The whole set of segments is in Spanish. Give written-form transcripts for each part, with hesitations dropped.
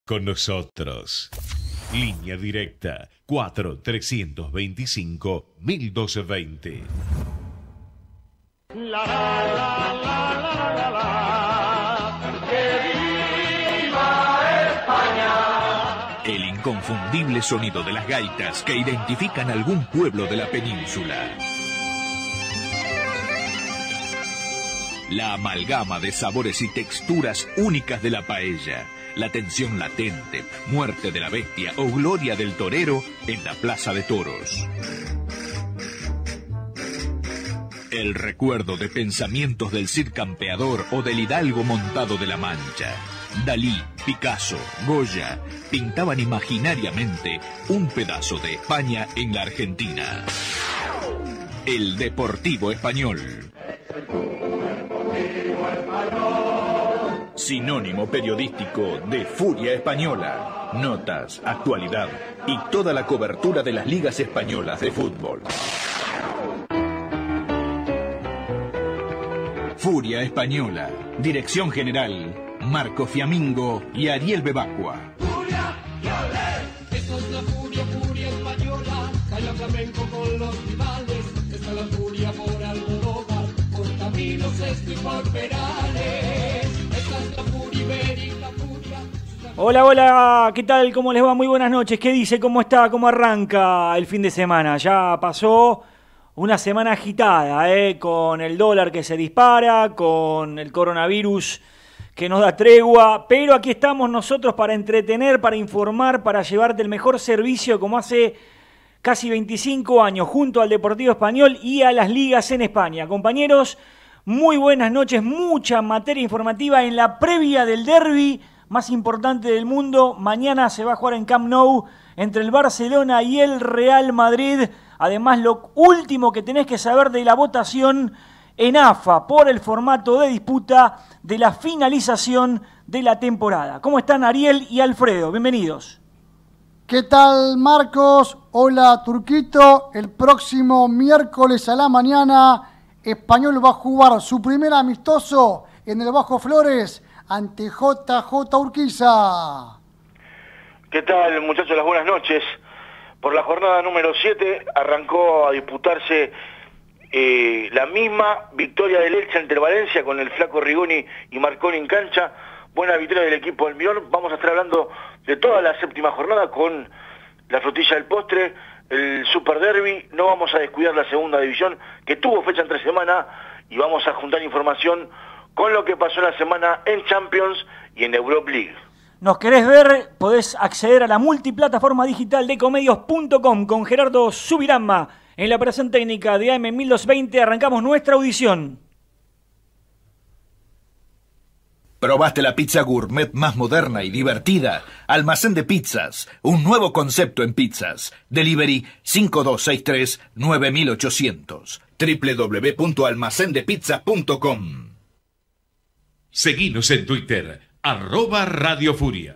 con nosotros. Línea directa 4-325-1220. La, la, la, la, la, la, la. ¡Que viva España! El inconfundible sonido de las gaitas que identifican algún pueblo de la península. La amalgama de sabores y texturas únicas de la paella. La tensión latente, muerte de la bestia o gloria del torero en la plaza de toros. El recuerdo de pensamientos del Cid campeador o del hidalgo montado de la Mancha. Dalí, Picasso, Goya pintaban imaginariamente un pedazo de España en la Argentina. El Deportivo Español. Sinónimo periodístico de Furia Española. Notas, actualidad y toda la cobertura de las ligas españolas de fútbol. Furia Española. Dirección General, Marco Fiamingo y Ariel Bebacua. ¡Furia y olé! Esta es la furia, furia española. Calla flamenco con los rivales. Esta es la furia por Almodóvar, por Camilo Sesto y por Perales. Esta es la furia ibérica, furia. Hola, hola, ¿qué tal? ¿Cómo les va? Muy buenas noches. ¿Qué dice? ¿Cómo está? ¿Cómo arranca el fin de semana? Ya pasó una semana agitada, con el dólar que se dispara, con el coronavirus que nos da tregua, pero aquí estamos nosotros para entretener, para informar, para llevarte el mejor servicio como hace casi 25 años, junto al Deportivo Español y a las ligas en España. Compañeros, muy buenas noches, mucha materia informativa en la previa del derbi más importante del mundo. Mañana se va a jugar en Camp Nou entre el Barcelona y el Real Madrid. Además, lo último que tenés que saber de la votación en AFA por el formato de disputa de la finalización de la temporada. ¿Cómo están Ariel y Alfredo? Bienvenidos. ¿Qué tal, Marcos? Hola, Turquito. El próximo miércoles a la mañana, Español va a jugar su primer amistoso en el Bajo Flores ante JJ Urquiza. ¿Qué tal, muchachos? Las buenas noches. Por la jornada número 7 arrancó a disputarse la misma victoria del Elche ante el Valencia con el flaco Rigoni y Marconi en cancha. Buena victoria del equipo del Millón. Vamos a estar hablando de toda la séptima jornada con la frutilla del postre, el Super Derby. No vamos a descuidar la segunda división que tuvo fecha entre semana y vamos a juntar información con lo que pasó la semana en Champions y en Europa League. ¿Nos querés ver? Podés acceder a la multiplataforma digital de Ecomedios.com con Gerardo Subirama en la operación técnica de AM 1220. Arrancamos nuestra audición. ¿Probaste la pizza gourmet más moderna y divertida? Almacén de Pizzas, un nuevo concepto en pizzas. Delivery 5263-9800. www.almacendepizzas.com. Seguinos en Twitter, @Radio Furia.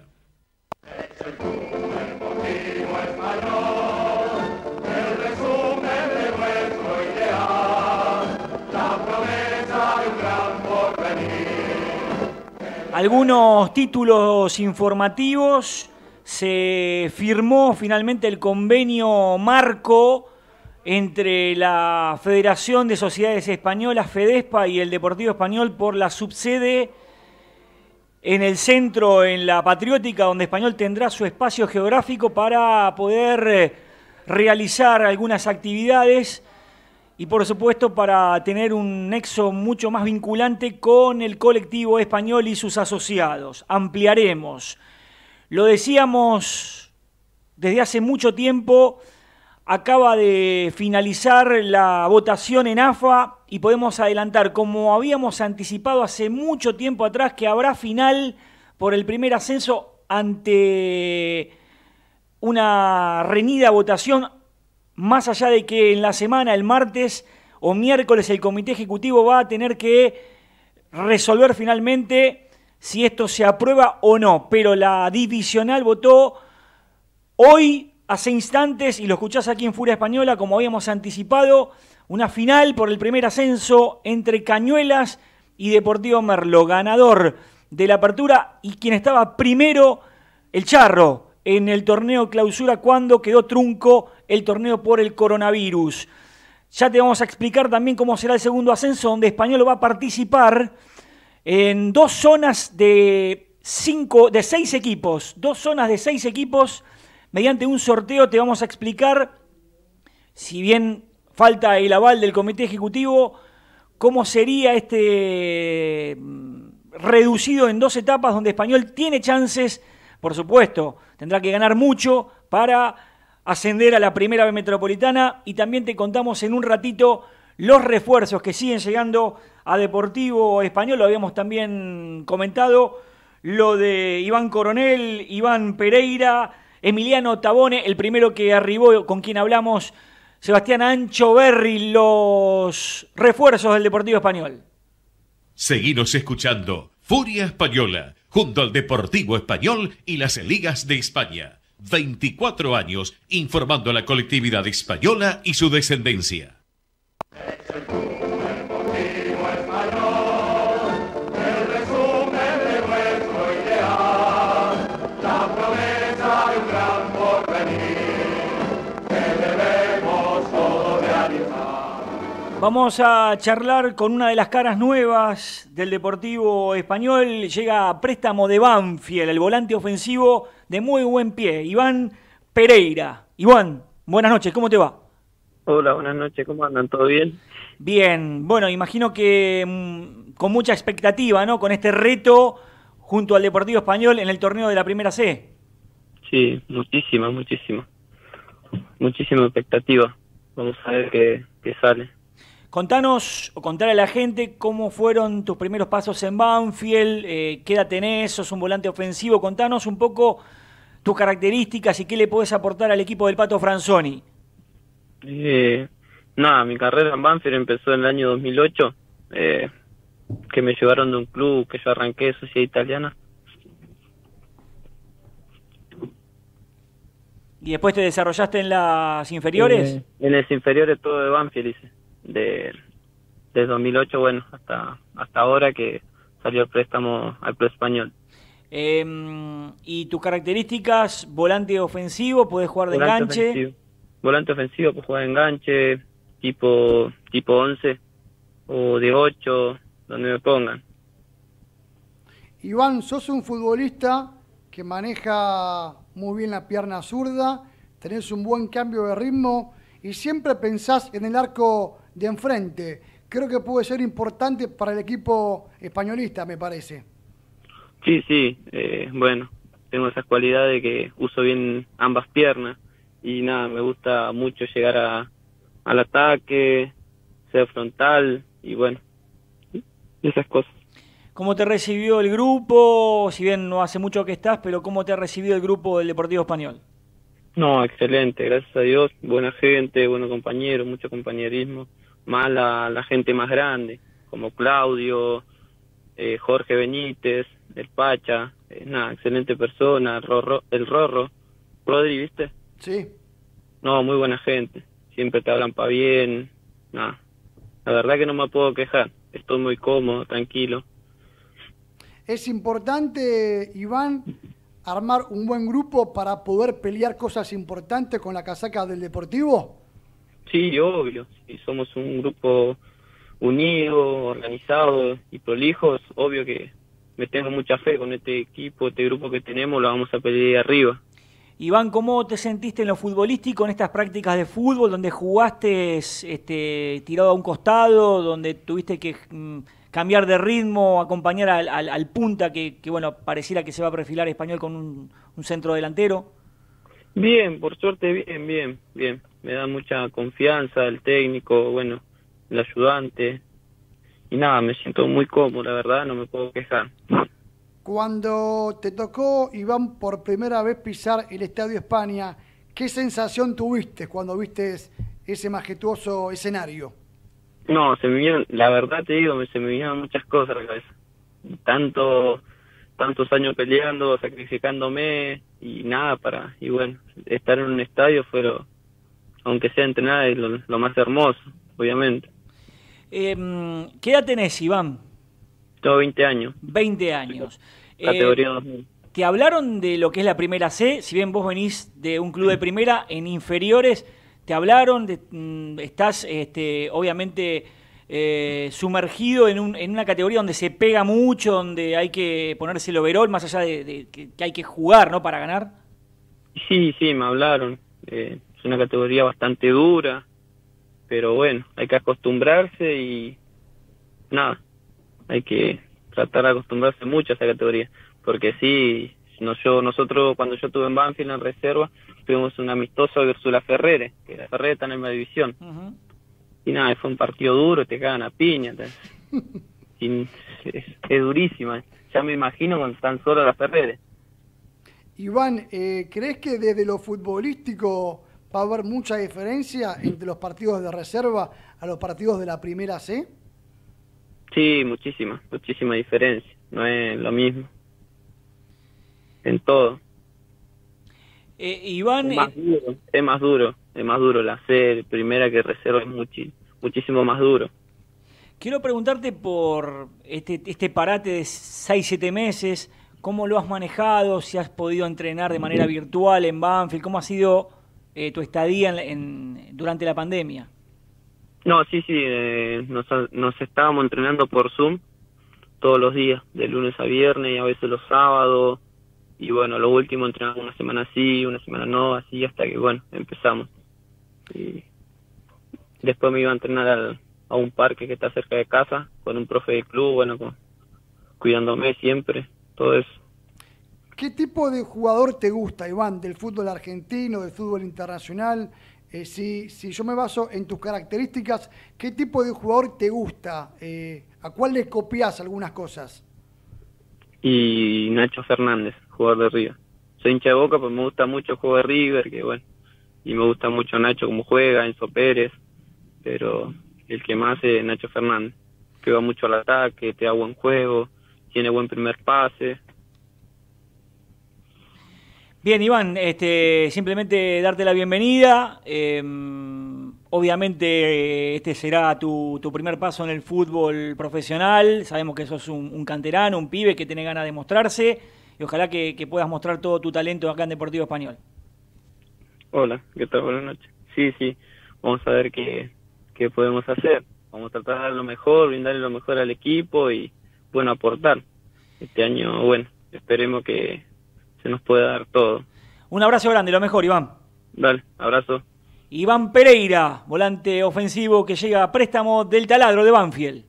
Algunos títulos informativos. Se firmó finalmente el convenio marco entre la Federación de Sociedades Españolas, FEDESPA, y el Deportivo Español por la subsede en el centro, en la Patriótica, donde Español tendrá su espacio geográfico para poder realizar algunas actividades y, por supuesto, para tener un nexo mucho más vinculante con el colectivo español y sus asociados. Ampliaremos. Lo decíamos desde hace mucho tiempo. Acaba de finalizar la votación en AFA y podemos adelantar, como habíamos anticipado hace mucho tiempo atrás, que habrá final por el primer ascenso ante una reñida votación, más allá de que en la semana, el martes o miércoles, el Comité Ejecutivo va a tener que resolver finalmente si esto se aprueba o no. Pero la divisional votó hoy, hace instantes, y lo escuchás aquí en Furia Española, como habíamos anticipado, una final por el primer ascenso entre Cañuelas y Deportivo Merlo, ganador de la apertura y quien estaba primero el Charro en el torneo clausura cuando quedó trunco el torneo por el coronavirus. Ya te vamos a explicar también cómo será el segundo ascenso, donde Español va a participar en dos zonas de 6 equipos. Dos zonas de 6 equipos. Mediante un sorteo te vamos a explicar, si bien falta el aval del comité ejecutivo, cómo sería este reducido en 2 etapas, donde Español tiene chances, por supuesto, tendrá que ganar mucho para ascender a la primera B metropolitana, y también te contamos en un ratito los refuerzos que siguen llegando a Deportivo Español. Lo habíamos también comentado, lo de Iván Coronel, Iván Pereira, Emiliano Tabone, el primero que arribó, con quien hablamos, Sebastián Ancho Berri, los refuerzos del Deportivo Español. Seguinos escuchando Furia Española, junto al Deportivo Español y las ligas de España. 24 años informando a la colectividad española y su descendencia. Vamos a charlar con una de las caras nuevas del Deportivo Español. Llega a préstamo de Banfield, el volante ofensivo de muy buen pie, Iván Pereira. Iván, buenas noches, ¿cómo te va? Hola, buenas noches, ¿cómo andan? ¿Todo bien? Bien, bueno, imagino que con mucha expectativa, ¿no? Con este reto junto al Deportivo Español en el torneo de la Primera C. Sí, muchísima expectativa. Vamos a ver qué sale. Contanos, o contar a la gente cómo fueron tus primeros pasos en Banfield, qué edad tenés, sos un volante ofensivo. Contanos un poco tus características y qué le podés aportar al equipo del Pato Franzoni. Nada, mi carrera en Banfield empezó en el año 2008, que me llevaron de un club que yo arranqué, Sociedad Italiana. ¿Y después te desarrollaste en las inferiores? En las inferiores todo de Banfield hice. De 2008, bueno, hasta ahora que salió el préstamo al Club Español. ¿Y tus características? ¿Volante ofensivo? ¿Podés jugar de enganche? Ofensivo. Volante ofensivo, puedes jugar de enganche, tipo 11 o de 8, donde me pongan. Iván, sos un futbolista que maneja muy bien la pierna zurda, tenés un buen cambio de ritmo y siempre pensás en el arco de enfrente. Creo que puede ser importante para el equipo españolista, me parece. Sí, bueno, tengo esas cualidades que uso bien ambas piernas y nada, me gusta mucho llegar al ataque, ser frontal y bueno, esas cosas. ¿Cómo te recibió el grupo? Si bien no hace mucho que estás, pero ¿cómo te ha recibido el grupo del Deportivo Español? No, excelente, gracias a Dios, buena gente, buenos compañeros, mucho compañerismo, más la gente más grande, como Claudio, Jorge Benítez, el Pacha, nada, excelente persona, el Rorro, Rodri, ¿viste? Sí. No, muy buena gente, siempre te hablan para bien, nada, la verdad que no me puedo quejar, estoy muy cómodo, tranquilo. Es importante, Iván, armar un buen grupo para poder pelear cosas importantes con la casaca del Deportivo. Sí, obvio, si somos un grupo unido, organizado y prolijos, obvio que me tengo mucha fe con este equipo, este grupo que tenemos, lo vamos a pelear arriba. Iván, ¿cómo te sentiste en lo futbolístico, en estas prácticas de fútbol, donde jugaste tirado a un costado, donde tuviste que cambiar de ritmo, acompañar al punta que bueno, pareciera que se va a perfilar Español con un centro delantero? Bien, por suerte bien. Me da mucha confianza el técnico, bueno, el ayudante. Y nada, me siento muy cómodo, la verdad, no me puedo quejar. Cuando te tocó, Iván, por primera vez pisar el Estadio España, ¿qué sensación tuviste cuando viste ese majestuoso escenario? No, la verdad te digo, se me vinieron muchas cosas a la cabeza. Tantos años peleando, sacrificándome y nada y bueno, estar en un estadio fue aunque sea entrenar, es lo más hermoso, obviamente. ¿Qué edad tenés, Iván? Tengo 20 años. 20 años. Categoría 2000. ¿Te hablaron de lo que es la primera C? Si bien vos venís de un club de primera, en inferiores, ¿te hablaron? Estás obviamente sumergido en una categoría donde se pega mucho, donde hay que ponerse el overall, más allá de que hay que jugar, ¿no?, para ganar. Sí, me hablaron. Es una categoría bastante dura, pero bueno, hay que acostumbrarse y nada, hay que tratar de acostumbrarse mucho a esa categoría, porque sí, nosotros cuando yo estuve en Banfield en reserva, tuvimos un amistoso de Ursula Ferrere, que la Ferrere está en la división, y nada, fue un partido duro, te cagan a piña, es durísima, ya me imagino cuando están solos las Ferrere. Iván, ¿crees que desde lo futbolístico va a haber mucha diferencia entre los partidos de reserva a los partidos de la primera C? Sí, muchísima diferencia, no es lo mismo. En todo. Iván... Es más duro la C, primera que reserva es muchísimo más duro. Quiero preguntarte por este parate de 6-7 meses, ¿cómo lo has manejado? Si has podido entrenar de manera virtual en Banfield, ¿cómo ha sido tu estadía durante la pandemia? No, sí, nos estábamos entrenando por Zoom todos los días, de lunes a viernes y a veces los sábados, y bueno, lo último entrenamos una semana sí, una semana no, así hasta que bueno, empezamos. Y después me iba a entrenar a un parque que está cerca de casa, con un profe de club, bueno, cuidándome siempre, todo eso. ¿Qué tipo de jugador te gusta, Iván, del fútbol argentino, del fútbol internacional? Si yo me baso en tus características, ¿qué tipo de jugador te gusta? ¿A cuál le copias algunas cosas? Y Nacho Fernández, jugador de River. Soy hincha de Boca, pues me gusta mucho el juego de River, que bueno, y me gusta mucho Nacho como juega, Enzo Pérez, pero el que más es Nacho Fernández, que va mucho al ataque, te da buen juego, tiene buen primer pase. Bien, Iván, simplemente darte la bienvenida. Obviamente este será tu primer paso en el fútbol profesional. Sabemos que sos un canterano, un pibe que tiene ganas de mostrarse y ojalá que puedas mostrar todo tu talento acá en Deportivo Español. Hola, ¿qué tal? Buenas noches. Sí, vamos a ver qué podemos hacer. Vamos a tratar de dar lo mejor, brindarle lo mejor al equipo y, bueno, aportar. Este año, bueno, esperemos que se nos pueda dar todo. Un abrazo grande, lo mejor, Iván. Dale, abrazo. Iván Pereira, volante ofensivo que llega a préstamo del Taladro de Banfield.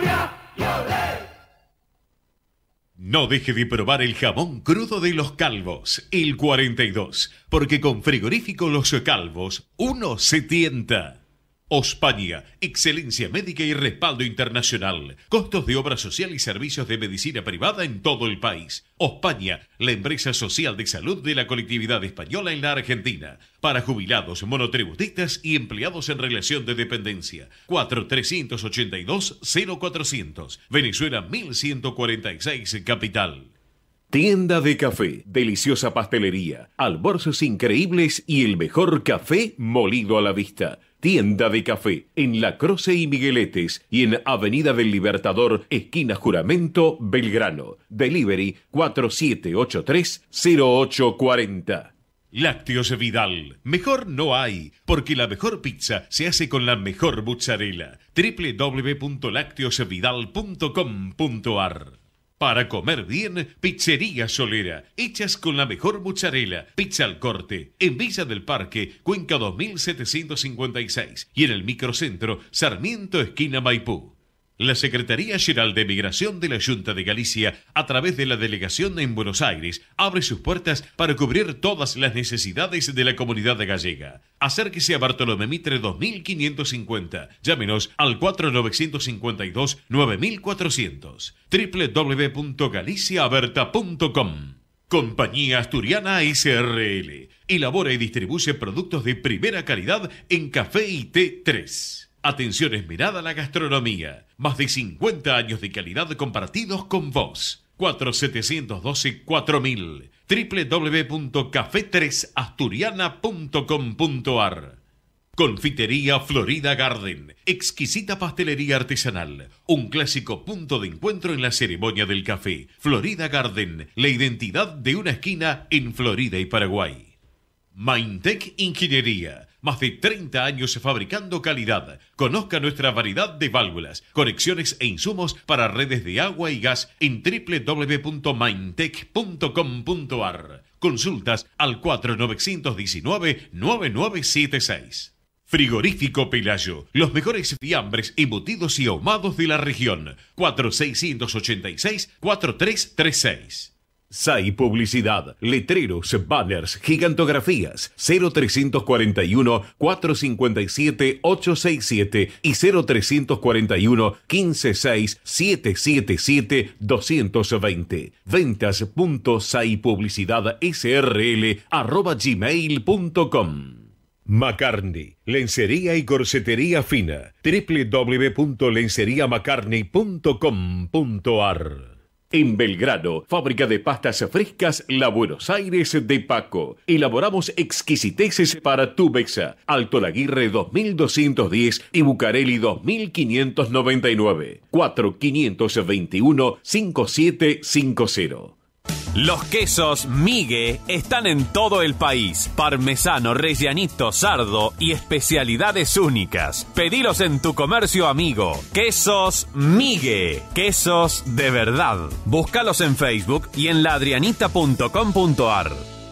No deje de probar el jamón crudo de Los Calvos, el 42, porque con Frigorífico Los Calvos uno se tienta. Ospaña, excelencia médica y respaldo internacional. Costos de obra social y servicios de medicina privada en todo el país. Ospaña, la empresa social de salud de la colectividad española en la Argentina. Para jubilados, monotributistas y empleados en relación de dependencia. 4-382-0400. Venezuela 1146, Capital. Tienda de café, deliciosa pastelería, almuerzos increíbles y el mejor café molido a la vista. Tienda de café en La Croce y Migueletes y en Avenida del Libertador, esquina Juramento, Belgrano. Delivery 4783-0840. Lácteos Vidal. Mejor no hay, porque la mejor pizza se hace con la mejor mozzarella. www.lacteosvidal.com.ar. Para comer bien, Pizzería Solera, hechas con la mejor mozzarella, pizza al corte, en Villa del Parque, Cuenca 2756 y en el microcentro Sarmiento, esquina Maipú. La Secretaría General de Migración de la Junta de Galicia, a través de la delegación en Buenos Aires, abre sus puertas para cubrir todas las necesidades de la comunidad gallega. Acérquese a Bartolomé Mitre 2550. Llámenos al 4952-9400. www.galiciaaberta.com. Compañía Asturiana SRL. Elabora y distribuye productos de primera calidad en café y té 3. Atención esmerada a la gastronomía. Más de 50 años de calidad compartidos con vos. 4712-4000. www.cafetresasturiana.com.ar. Confitería Florida Garden, exquisita pastelería artesanal, un clásico punto de encuentro en la ceremonia del café. Florida Garden, la identidad de una esquina en Florida y Paraguay. Maintech Ingeniería, más de 30 años fabricando calidad. Conozca nuestra variedad de válvulas, conexiones e insumos para redes de agua y gas en www.maintech.com.ar. Consultas al 4919-9976. Frigorífico Pelayo, los mejores fiambres, embutidos y ahumados de la región. 4686-4336. SAI Publicidad, letreros, banners, gigantografías, 0341-457-867 y 0341-156-777-220. Ventas.saipublicidadsrl@gmail.com. McCartney, lencería y corsetería fina. www.lenceriamccartney.com.ar. En Belgrano, fábrica de pastas frescas La Buenos Aires de Paco. Elaboramos exquisiteces para tu mesa. Alto Laguirre 2210 y Bucareli 2599. 4521-5750. Los quesos Migue están en todo el país. Parmesano, rellanito, sardo y especialidades únicas. Pedilos en tu comercio amigo. Quesos Migue. Quesos de verdad. Búscalos en Facebook y en laadrianita.com.ar.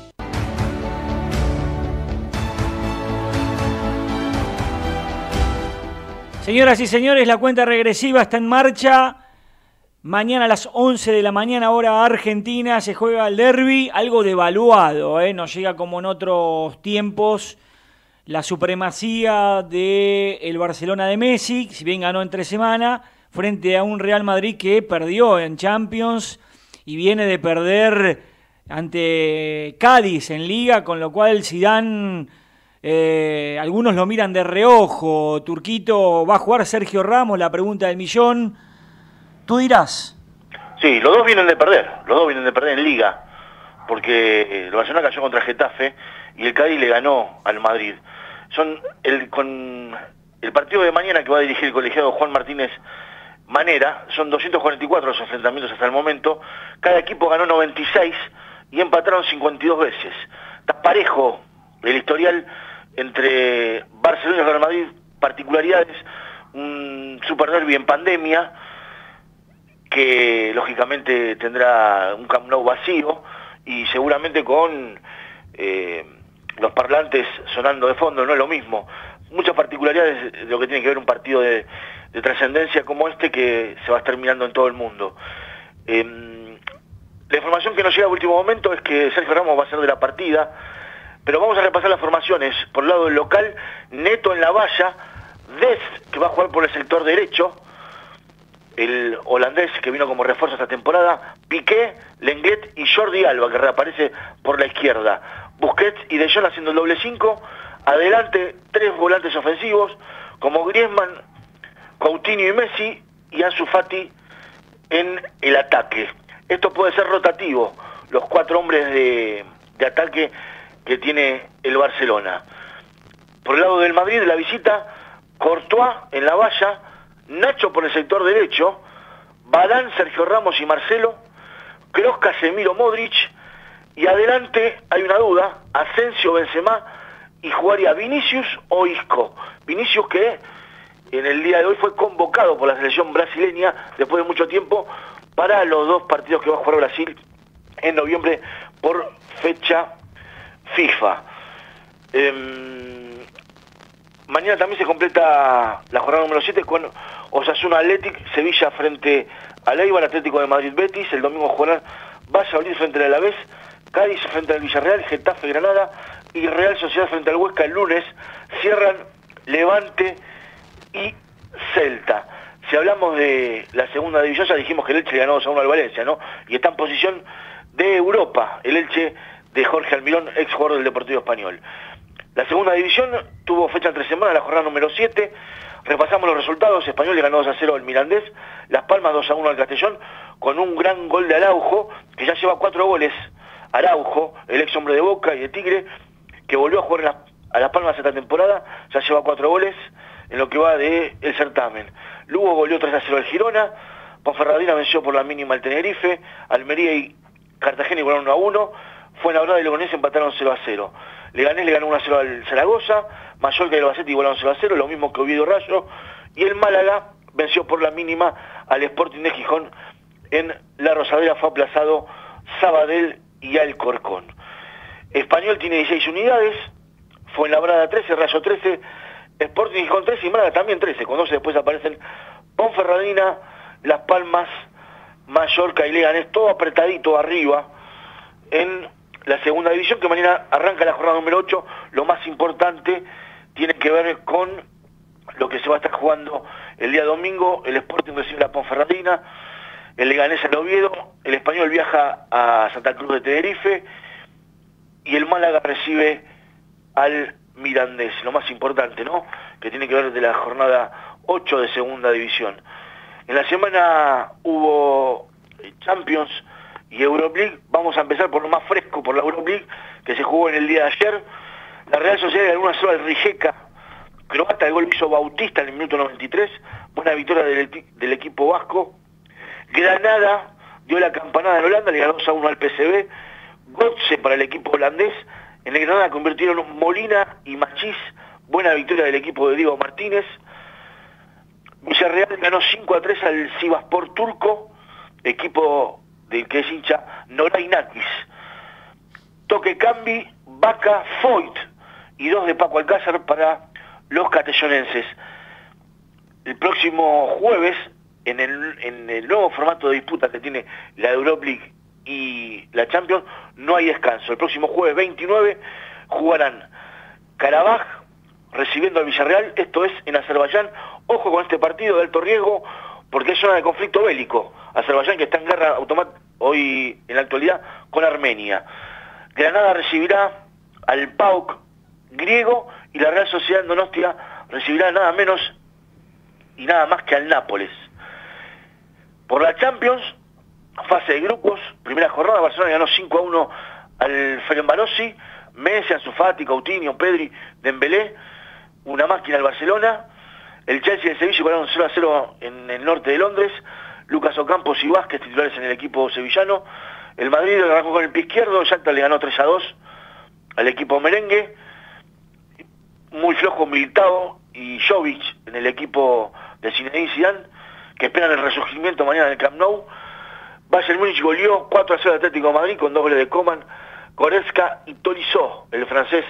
Señoras y señores, la cuenta regresiva está en marcha. Mañana a las 11 de la mañana, hora argentina, se juega el derbi, algo devaluado, no llega como en otros tiempos la supremacía del Barcelona de Messi, si bien ganó en 3 semanas, frente a un Real Madrid que perdió en Champions y viene de perder ante Cádiz en Liga, con lo cual Zidane, algunos lo miran de reojo. Turquito, ¿va a jugar Sergio Ramos? La pregunta del millón. Tú dirás. Sí, los dos vienen de perder en Liga, porque el Barcelona cayó contra Getafe y el Cádiz le ganó al Madrid. Con el partido de mañana que va a dirigir el colegiado Juan Martínez Manera, son 244 los enfrentamientos hasta el momento, cada equipo ganó 96 y empataron 52 veces. Está parejo el historial entre Barcelona y Real Madrid, particularidades, un super derbi en pandemia, que lógicamente tendrá un Camp Nou vacío y seguramente con los parlantes sonando de fondo, no es lo mismo. Muchas particularidades de lo que tiene que ver un partido de trascendencia como este, que se va a estar mirando en todo el mundo. La información que nos llega a último momento es que Sergio Ramos va a ser de la partida, pero vamos a repasar las formaciones. Por el lado del local, Neto en la valla, Dest, que va a jugar por el sector derecho, el holandés que vino como refuerzo esta temporada, Piqué, Lenglet y Jordi Alba, que reaparece por la izquierda. Busquets y De Jong haciendo el doble 5. Adelante, 3 volantes ofensivos, como Griezmann, Coutinho y Messi, y Ansu Fati en el ataque. Esto puede ser rotativo, los 4 hombres de ataque que tiene el Barcelona. Por el lado del Madrid, de la visita, Courtois en la valla, Nacho por el sector derecho, Varane, Sergio Ramos y Marcelo, Kroos, Casemiro, Modric, y adelante hay una duda, Asensio, Benzema, y jugaría Vinicius o Isco. Vinicius, que en el día de hoy fue convocado por la selección brasileña después de mucho tiempo para los 2 partidos que va a jugar Brasil en noviembre por fecha FIFA. Mañana también se completa la jornada número 7 con Osasuna Athletic, Sevilla frente al Eibar, Atlético de Madrid Betis. El domingo jugarán Valladolid frente al Alavés, Cádiz frente al Villarreal, Getafe Granada y Real Sociedad frente al Huesca. El lunes cierran Levante y Celta. Si hablamos de la segunda división, ya dijimos que el Elche le ganó 2-1 al Valencia, ¿no? Y está en posición de Europa, el Elche de Jorge Almirón, ex jugador del Deportivo Español. La segunda división tuvo fecha entre semanas, la jornada número 7. Repasamos los resultados. Español le ganó 2-0 al Mirandés, Las Palmas 2-1 al Castellón, con un gran gol de Araujo, que ya lleva 4 goles. Araujo, el ex hombre de Boca y de Tigre, que volvió a jugar a Las Palmas esta temporada, ya lleva 4 goles en lo que va del certamen. Lugo goleó 3-0 al Girona, Ponferradina venció por la mínima al Tenerife, Almería y Cartagena igualaron 1-1, Fuenlabrada y Logroñés empataron 0-0. Leganés le ganó 1-0 al Zaragoza, Mallorca y Albacete igualaron 0-0, lo mismo que Oviedo Rayo, y el Málaga venció por la mínima al Sporting de Gijón. En la Rosadera fue aplazado Sabadell y Alcorcón. Español tiene 16 unidades, Fuenlabrada 13, Rayo 13, Sporting Gijón 13 y Málaga también 13, con 12 después aparecen Ponferradina, Las Palmas, Mallorca y Leganés, todo apretadito arriba en la segunda división, que mañana arranca la jornada número 8. Lo más importante tiene que ver con lo que se va a estar jugando el día domingo. El Sporting recibe a la Ponferradina, el Leganés al Oviedo, el Español viaja a Santa Cruz de Tenerife y el Málaga recibe al Mirandés. Lo más importante, ¿no?, que tiene que ver de la jornada 8 de segunda división. En la semana hubo Champions y Europa League. Vamos a empezar por lo más fresco, por la Europa League, que se jugó en el día de ayer. La Real Sociedad ganó 1-0 al Rijeka croata, el gol hizo Bautista en el minuto 93, buena victoria del equipo vasco. Granada dio la campanada en Holanda, le ganó 2-1 al PSV. Gotze para el equipo holandés. En el Granada convirtieron Molina y Machís, buena victoria del equipo de Diego Martínez. Villarreal ganó 5-3 al Sivasspor turco, equipo del que es hincha Noray Nakis. Toque Cambi, Vaca, Foyt y 2 de Paco Alcázar para los catellonenses. El próximo jueves, en el nuevo formato de disputa que tiene la Europa League y la Champions, no hay descanso. El próximo jueves 29 jugarán Karabaj recibiendo al Villarreal, esto es en Azerbaiyán. Ojo con este partido de alto riesgo, porque es zona de conflicto bélico. Azerbaiyán, que está en guerra hoy en la actualidad con Armenia. Granada recibirá al PAOK griego y la Real Sociedad Donostia recibirá nada menos y nada más que al Nápoles. Por la Champions, fase de grupos, primera jornada, Barcelona ganó 5-1 al Fenerbahce, Messi, Ansu Fati, Coutinho, Pedri, Dembélé, una máquina al Barcelona. El Chelsea y el Sevilla ganaron 0-0 en el norte de Londres. Lucas Ocampos y Vázquez titulares en el equipo sevillano. El Madrid arrancó con el pie izquierdo, Shakhtar le ganó 3-2 al equipo merengue. Muy flojo Militao y Jovic en el equipo de Zinedine Zidane, que esperan el resurgimiento mañana en el Camp Nou. Bayern Múnich goleó 4-0 al Atlético de Madrid con 2 goles de Coman, Goretzka y Tolisso, el francés,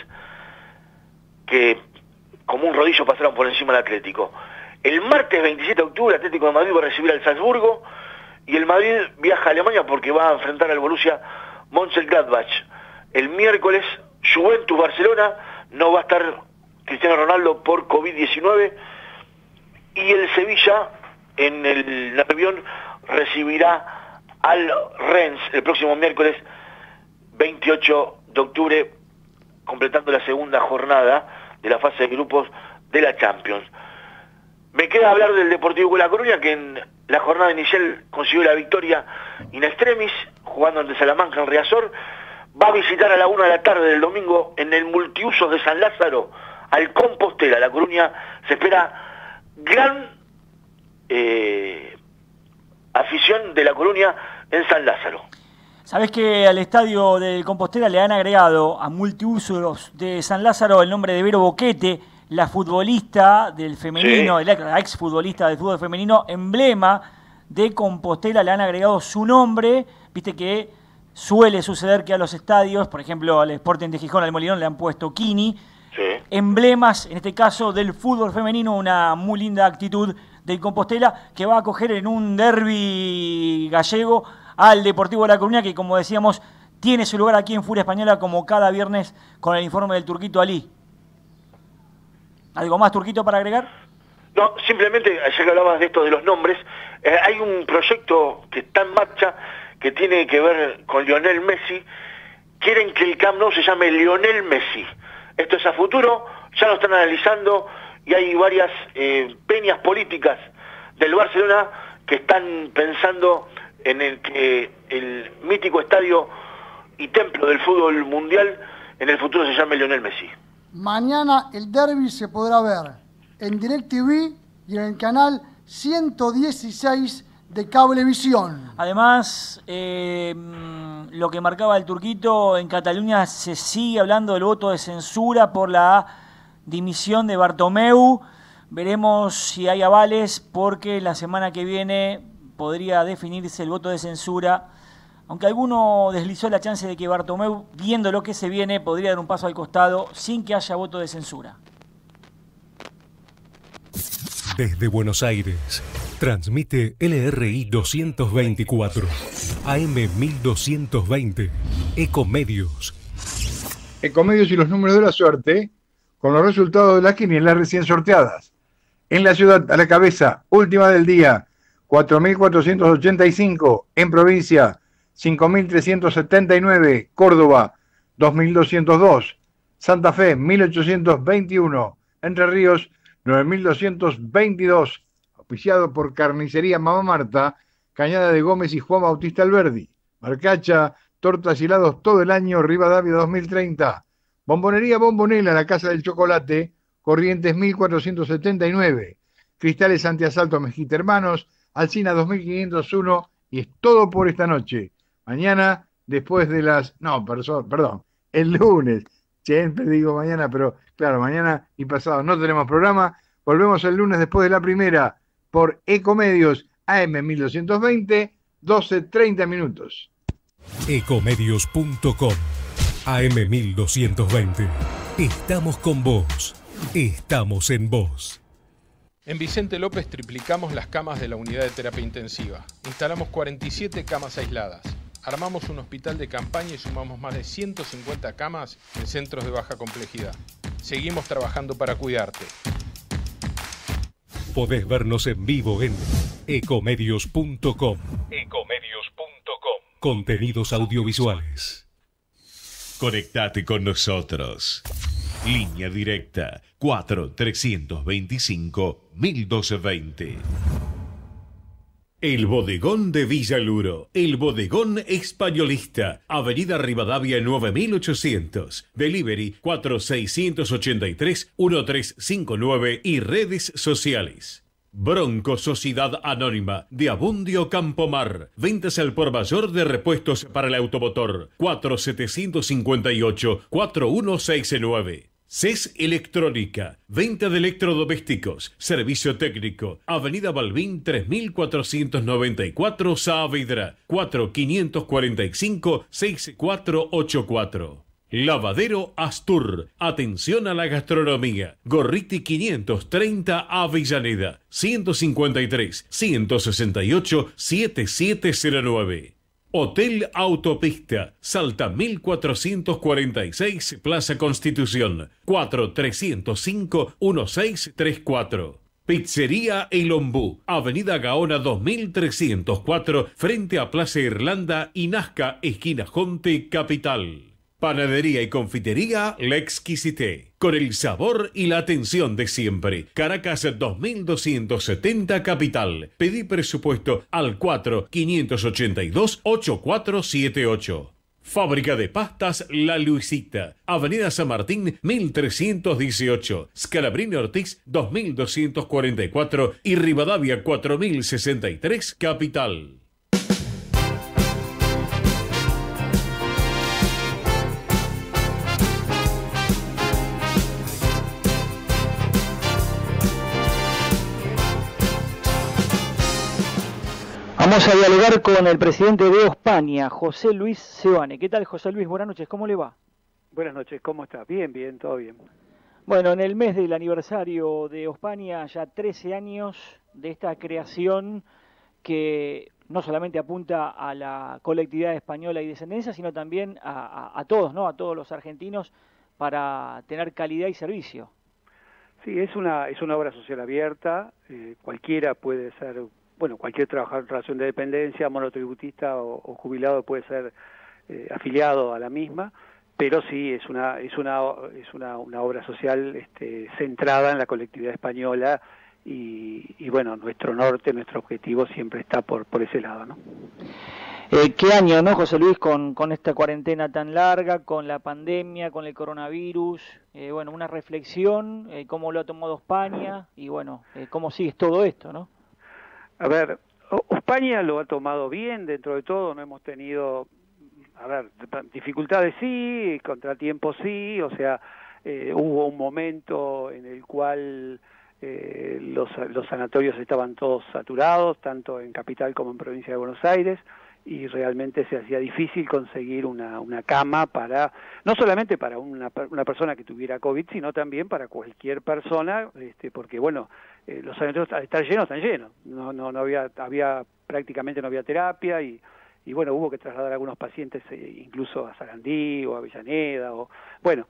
que como un rodillo pasaron por encima del Atlético. El martes 27 de octubre, el Atlético de Madrid va a recibir al Salzburgo y el Madrid viaja a Alemania porque va a enfrentar al Borussia Mönchengladbach. El miércoles, Juventus-Barcelona, no va a estar Cristiano Ronaldo por COVID-19 y el Sevilla en el Nervión recibirá al Rennes el próximo miércoles 28 de octubre, completando la segunda jornada de la fase de grupos de la Champions. Me queda hablar del Deportivo de La Coruña, que en la jornada inicial consiguió la victoria in extremis, jugando ante Salamanca en Riazor. Va a visitar a la 1 de la tarde del domingo en el multiusos de San Lázaro al Compostela. La Coruña se espera gran afición de La Coruña en San Lázaro. ¿Sabés que al estadio del Compostela le han agregado a multiusos de San Lázaro el nombre de Vero Boquete, la futbolista del femenino, sí, la ex futbolista del fútbol femenino, emblema de Compostela, le han agregado su nombre? Viste que suele suceder que a los estadios, por ejemplo al Sporting de Gijón, al Molinón, le han puesto Kini, sí, emblemas, en este caso del fútbol femenino, una muy linda actitud del Compostela, que va a acoger en un derbi gallego al Deportivo de La Coruña, que como decíamos, tiene su lugar aquí en Furia Española como cada viernes con el informe del Turquito Ali. ¿Algo más, Turquito, para agregar? No, simplemente, ya que hablabas de esto de los nombres, hay un proyecto que está en marcha que tiene que ver con Lionel Messi. Quieren que el Camp Nou se llame Lionel Messi. Esto es a futuro, ya lo están analizando y hay varias peñas políticas del Barcelona que están pensando en el que el mítico estadio y templo del fútbol mundial en el futuro se llame Lionel Messi. Mañana el derbi se podrá ver en DirecTV y en el canal 116 de Cablevisión. Además, lo que marcaba el Turquito, en Cataluña se sigue hablando del voto de censura por la dimisión de Bartomeu. Veremos si hay avales, porque la semana que viene podría definirse el voto de censura. Aunque alguno deslizó la chance de que Bartomeu, viendo lo que se viene, podría dar un paso al costado sin que haya voto de censura. Desde Buenos Aires, transmite LRI 224, AM 1220, Ecomedios. Ecomedios y los números de la suerte, con los resultados de las quinielas recién sorteadas. En la ciudad, a la cabeza, última del día, 4.485. En provincia, 5.379. Córdoba, 2.202. Santa Fe, 1.821. Entre Ríos, 9.222. Auspiciado por Carnicería Mamá Marta, Cañada de Gómez y Juan Bautista Alberdi. Marcacha, tortas y helados todo el año, Rivadavia 2030. Bombonería Bombonela, la Casa del Chocolate, Corrientes 1479. Cristales Antiasalto Mejita Hermanos, Alsina 2501. Y es todo por esta noche. Mañana, después de las... No, perdón, el lunes. Siempre digo mañana, pero claro, mañana y pasado no tenemos programa. Volvemos el lunes después de la primera por Ecomedios AM 1220, 12:30 minutos. Ecomedios.com, AM 1220. Estamos con vos. Estamos en vos. En Vicente López triplicamos las camas de la unidad de terapia intensiva. Instalamos 47 camas aisladas. Armamos un hospital de campaña y sumamos más de 150 camas en centros de baja complejidad. Seguimos trabajando para cuidarte. Podés vernos en vivo en ecomedios.com. Ecomedios.com. Contenidos audiovisuales. Conectate con nosotros. Línea directa 4-325-1220. El Bodegón de Villaluro, el Bodegón Españolista, Avenida Rivadavia 9800, Delivery 4683-1359 y redes sociales. Bronco Sociedad Anónima de Abundio Campomar, ventas al por mayor de repuestos para el automotor 4758-4169. CES Electrónica, venta de electrodomésticos, servicio técnico, Avenida Balbín 3494 Saavedra, 4545-6484. Lavadero Astur, atención a la gastronomía, Gorriti 530 Avellaneda, 153-168-7709. Hotel Autopista, Salta 1446, Plaza Constitución, 4305-1634. Pizzería El Ombú, Avenida Gaona 2304, frente a Plaza Irlanda y Nazca, esquina Jonte, Capital. Panadería y confitería La Exquisité, con el sabor y la atención de siempre. Caracas 2270 Capital. Pedí presupuesto al 4-582-8478. Fábrica de pastas La Luisita, Avenida San Martín 1318, Scalabrini Ortiz 2244 y Rivadavia 4063 Capital. Vamos a dialogar con el presidente de España, José Luis Seoane. ¿Qué tal, José Luis? Buenas noches, ¿cómo le va? Buenas noches, ¿cómo está? Bien, todo bien. Bueno, en el mes del aniversario de España, ya 13 años de esta creación que no solamente apunta a la colectividad española y descendencia, sino también a todos, ¿no? A todos los argentinos para tener calidad y servicio. Sí, es una obra social abierta, cualquiera puede ser... Bueno, cualquier trabajador en relación de dependencia, monotributista o jubilado puede ser afiliado a la misma, pero sí es una obra social centrada en la colectividad española y bueno, nuestro norte, nuestro objetivo siempre está por ese lado, ¿no? ¿Qué año, no, José Luis, con esta cuarentena tan larga, con la pandemia, con el coronavirus? Bueno, una reflexión, cómo lo ha tomado España y bueno, cómo sigue todo esto, ¿no? A ver, España lo ha tomado bien dentro de todo, no hemos tenido, a ver, dificultades sí, contratiempos sí, o sea, hubo un momento en el cual los sanatorios estaban todos saturados, tanto en Capital como en Provincia de Buenos Aires, y realmente se hacía difícil conseguir una cama para, no solamente para una persona que tuviera COVID, sino también para cualquier persona, porque bueno, los sanatorios están llenos, no había prácticamente no había terapia y bueno, hubo que trasladar a algunos pacientes incluso a Sarandí o a Avellaneda, o bueno,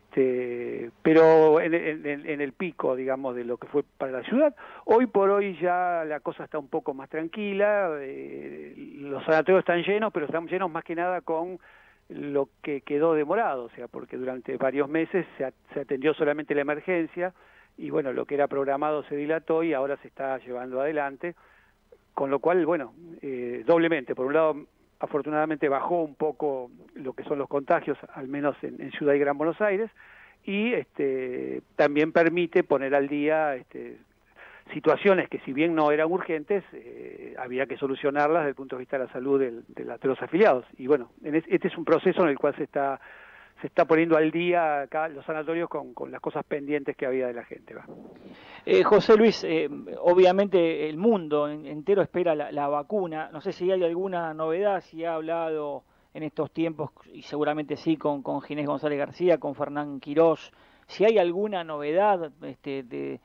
pero en el pico, digamos, de lo que fue para la ciudad. Hoy por hoy ya la cosa está un poco más tranquila, los sanatorios están llenos, pero están llenos más que nada con lo que quedó demorado, o sea, porque durante varios meses se atendió solamente la emergencia y bueno, lo que era programado se dilató y ahora se está llevando adelante. Con lo cual, bueno, doblemente, por un lado, afortunadamente bajó un poco lo que son los contagios, al menos en Ciudad y Gran Buenos Aires, y también permite poner al día situaciones que si bien no eran urgentes, había que solucionarlas desde el punto de vista de la salud de los afiliados. Y bueno, este es un proceso en el cual se está poniendo al día acá los sanatorios con las cosas pendientes que había de la gente. José Luis, obviamente el mundo entero espera la vacuna. No sé si hay alguna novedad, si ha hablado en estos tiempos, y seguramente sí, con Ginés González García, con Fernán Quirós, si hay alguna novedad de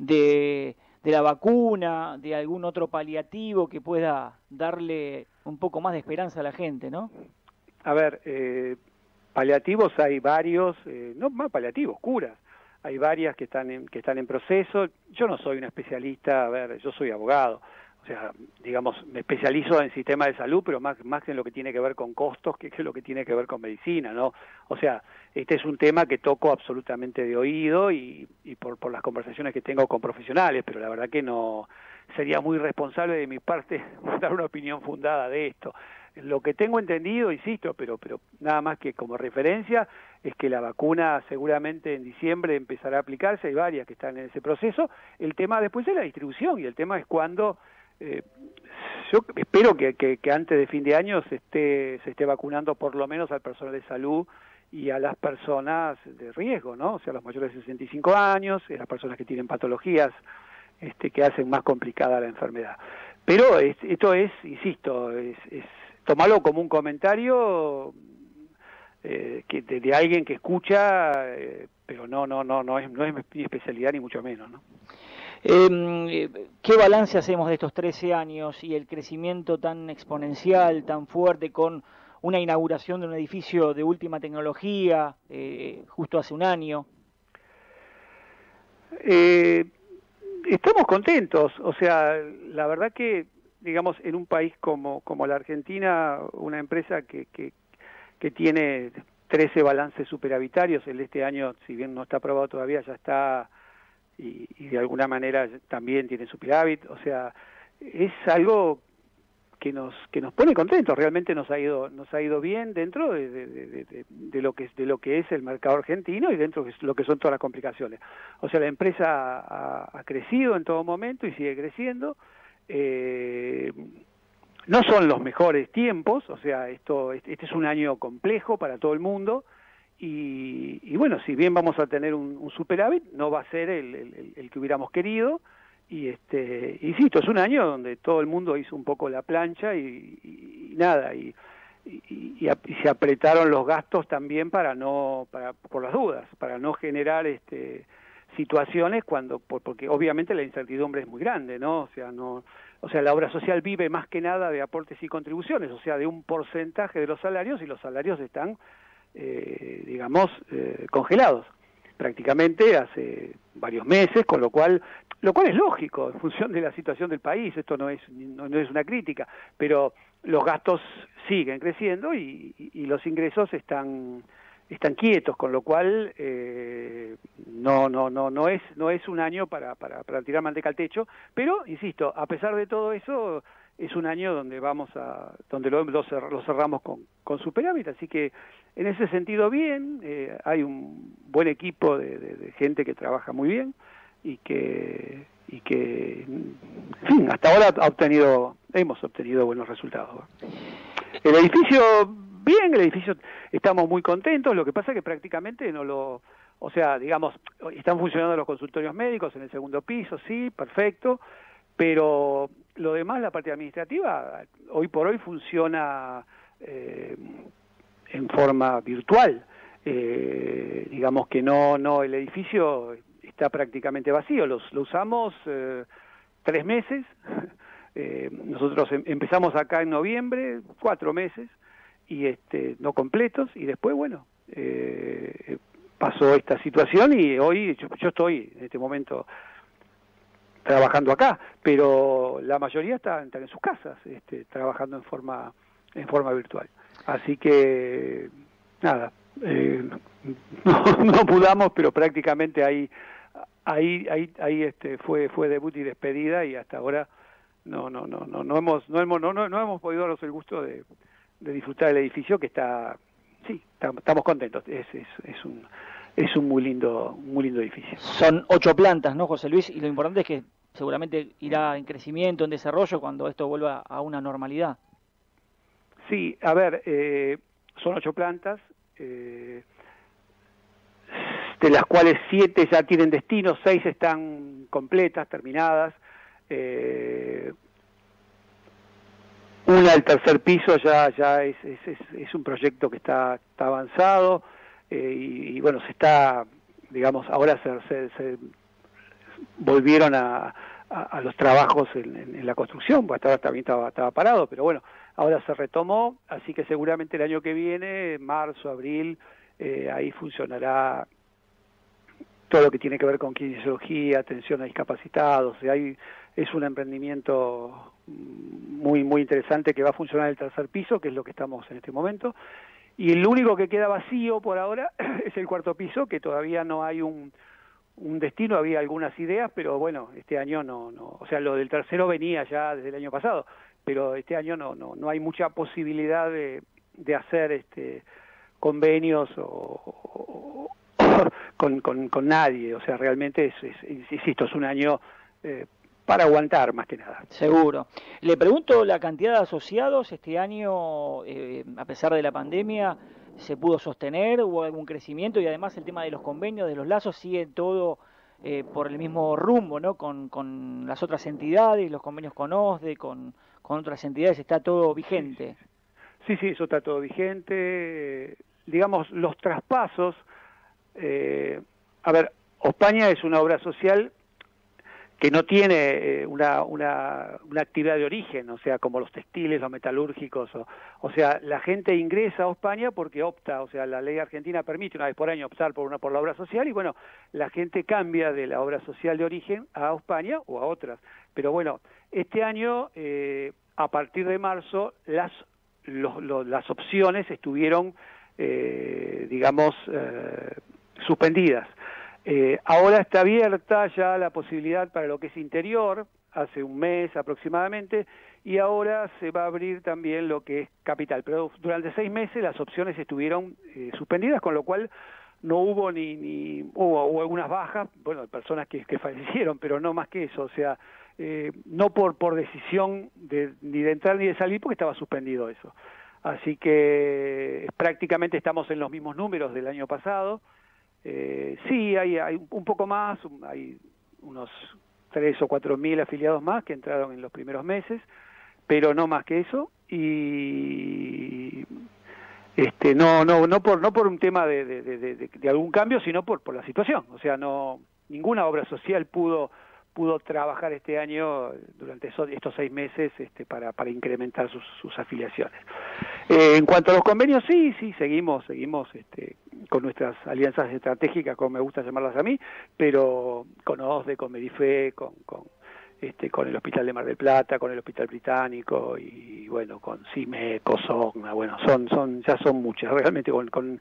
la vacuna, de algún otro paliativo que pueda darle un poco más de esperanza a la gente, ¿no? A ver, paliativos hay varios, no más paliativos, curas. Hay varias que están en proceso. Yo no soy un especialista, a ver, yo soy abogado. O sea, digamos, me especializo en sistema de salud, pero más en lo que tiene que ver con costos que lo que tiene que ver con medicina, ¿no? O sea, este es un tema que toco absolutamente de oído y por las conversaciones que tengo con profesionales, pero la verdad que no sería muy responsable de mi parte dar una opinión fundada de esto. Lo que tengo entendido, insisto, pero nada más que como referencia, es que la vacuna seguramente en diciembre empezará a aplicarse, hay varias que están en ese proceso. El tema después es la distribución, y el tema es cuando, yo espero que antes de fin de año se esté vacunando por lo menos al personal de salud y a las personas de riesgo, ¿no? O sea, los mayores de 65 años, las personas que tienen patologías que hacen más complicada la enfermedad. Pero esto es, insisto, es tomarlo como un comentario que de alguien que escucha, pero no es mi especialidad ni mucho menos, ¿no? ¿Qué balance hacemos de estos 13 años y el crecimiento tan exponencial, tan fuerte, con una inauguración de un edificio de última tecnología justo hace un año? Estamos contentos, o sea, la verdad que, digamos, en un país como la Argentina, una empresa que tiene 13 balances superavitarios, el de este año, si bien no está aprobado todavía, ya está, y de alguna manera también tiene superávit, o sea, es algo que nos pone contentos. Realmente nos ha ido bien dentro de lo que es el mercado argentino y dentro de lo que son todas las complicaciones. O sea, la empresa ha crecido en todo momento y sigue creciendo. No son los mejores tiempos, o sea, este es un año complejo para todo el mundo y bueno, si bien vamos a tener un superávit, no va a ser el que hubiéramos querido. Y insisto, es un año donde todo el mundo hizo un poco la plancha y nada, y se apretaron los gastos también por las dudas, para no generar situaciones porque obviamente la incertidumbre es muy grande, ¿no? O sea, la obra social vive más que nada de aportes y contribuciones, o sea, de un porcentaje de los salarios, y los salarios están digamos congelados prácticamente hace varios meses, con lo cual es lógico en función de la situación del país. Esto no es una crítica, pero los gastos siguen creciendo y los ingresos están quietos, con lo cual no es un año para tirar manteca al techo, pero insisto, a pesar de todo eso, es un año donde donde lo cerramos con superávit, así que en ese sentido bien, hay un buen equipo de gente que trabaja muy bien y que en fin, hasta ahora hemos obtenido buenos resultados. El edificio, bien, el edificio estamos muy contentos, lo que pasa es que prácticamente o sea, digamos, están funcionando los consultorios médicos en el segundo piso, sí, perfecto, pero lo demás, la parte administrativa, hoy por hoy funciona en forma virtual. Digamos que no, el edificio está prácticamente vacío, lo usamos 3 meses, nosotros empezamos acá en noviembre, 4 meses, y no completos, y después, bueno, pasó esta situación y hoy yo estoy en este momento trabajando acá, pero la mayoría están en sus casas, trabajando en forma virtual. Así que, nada, no pudamos, pero prácticamente ahí fue debut y despedida, y hasta ahora no hemos podido darnos el gusto de disfrutar del edificio, que estamos contentos. Es un muy lindo edificio. Son 8 plantas, ¿no, José Luis? Y lo importante es que seguramente irá en crecimiento, en desarrollo, cuando esto vuelva a una normalidad. Sí, a ver, son 8 plantas, de las cuales 7 ya tienen destino, 6 están completas, terminadas. Una, el tercer piso, ya es un proyecto que está avanzado, y bueno, se está, digamos, ahora se volvieron a los trabajos en la construcción, porque hasta ahora también estaba parado, pero bueno, ahora se retomó, así que seguramente el año que viene, marzo, abril, ahí funcionará todo lo que tiene que ver con kinesiología, atención a discapacitados. Es un emprendimiento muy interesante que va a funcionar en el tercer piso, que es lo que estamos en este momento, y el único que queda vacío por ahora es el cuarto piso, que todavía no hay un destino. Había algunas ideas, pero bueno, este año no, o sea, lo del tercero venía ya desde el año pasado, pero este año no hay mucha posibilidad de hacer convenios con nadie. O sea, realmente insisto, es un año para aguantar, más que nada. Seguro. Le pregunto, la cantidad de asociados este año, a pesar de la pandemia, ¿se pudo sostener? ¿Hubo algún crecimiento? Y además el tema de los convenios, de los lazos, sigue todo por el mismo rumbo, ¿no? Con las otras entidades, los convenios con OSDE, con otras entidades, ¿está todo vigente? Sí, eso está todo vigente. Digamos, los traspasos, a ver, Ospaña es una obra social que no tiene una actividad de origen, o sea, como los textiles, los metalúrgicos, o sea, la gente ingresa a Ospaña porque opta, o sea, la ley argentina permite una vez por año optar por la obra social, y bueno, la gente cambia de la obra social de origen a Ospaña o a otras. Pero bueno, este año, a partir de marzo, las opciones estuvieron, digamos, suspendidas. Ahora está abierta ya la posibilidad para lo que es interior, hace un mes aproximadamente, y ahora se va a abrir también lo que es capital. Pero durante 6 meses las opciones estuvieron suspendidas, con lo cual no hubo hubo algunas bajas, bueno, personas que fallecieron, pero no más que eso, o sea, no por decisión ni de entrar ni de salir, porque estaba suspendido eso. Así que prácticamente estamos en los mismos números del año pasado. Sí, hay un poco más, hay unos 3 o 4 mil afiliados más que entraron en los primeros meses, pero no más que eso, y no por un tema de algún cambio, sino por la situación. O sea, ninguna obra social pudo trabajar este año durante estos 6 meses para incrementar sus afiliaciones. En cuanto a los convenios, sí, seguimos con nuestras alianzas estratégicas, como me gusta llamarlas a mí, pero con OSDE, con Medife, con el Hospital de Mar del Plata, con el Hospital Británico, y bueno, con CIME, COSOGNA, bueno, ya son muchas, realmente con